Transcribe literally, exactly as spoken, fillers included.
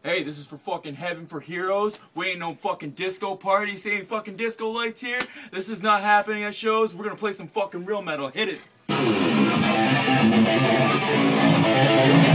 Hey, this is for fucking Heaven for Heroes. We ain't no fucking disco party. See any fucking disco lights here? This is not happening at shows. We're gonna play some fucking real metal. Hit it.